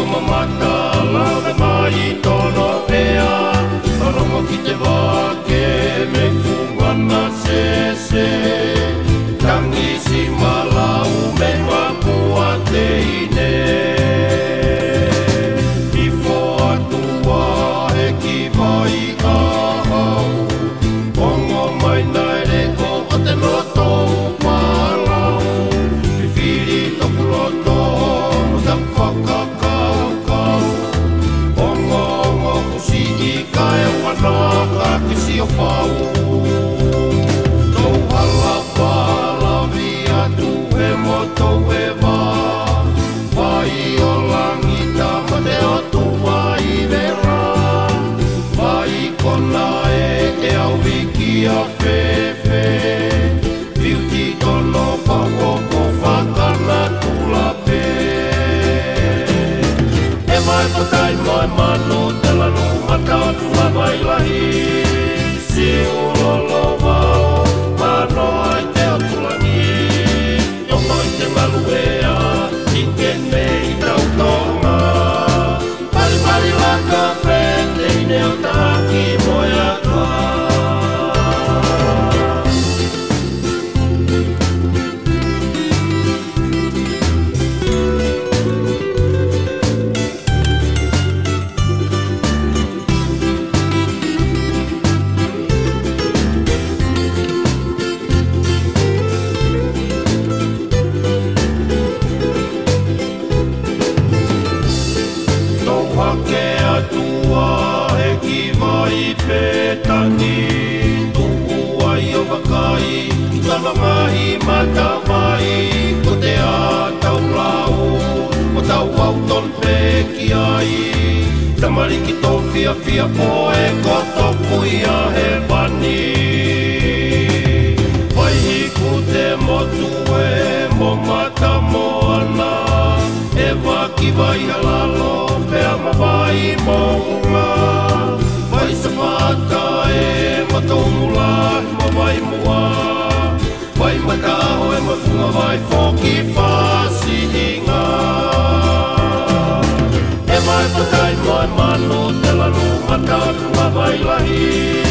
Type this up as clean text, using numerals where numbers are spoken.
mamata lawe mai tono pea Karongo ki te wake me funga na sese Tangi si malau me wapua teine Ifo atua he ki vai ahau Pongo mai nai re ko o te noto palau Whiwhiri toku loto no tak whakakau Pongo ongo kusi I kai whanaka kisi o pau Tau hala pala via tu he moto e wā Vai o langita ma te o tu vai vera Vai kona e au wiki a whewhe Viuti tono whako ko whakana tula pe E mai Fate Moe Manu te lanu Umata tua Vailahi Si ulolo wao mano ai te o tulangi Yongo I te malu ea Ingen me I tau tonga Pari pari laka pete I neo taki moe aka Hake atua he ki vai petangi Tuku ai o wakai I talangahi mata mai Ko te a tau lau O tau au ton peki ai Tamari ki tō fia fia poe Ko toku ia he wani Waihi ku te motu e mo mata moana E waki vai halalo Pea ma vai mounga Vai sapata e mataumula Ma vai mua Vai mataho e mafunga vai foki whasihinga E mai Fate Moe Manu Te lanu mata tua Vailahi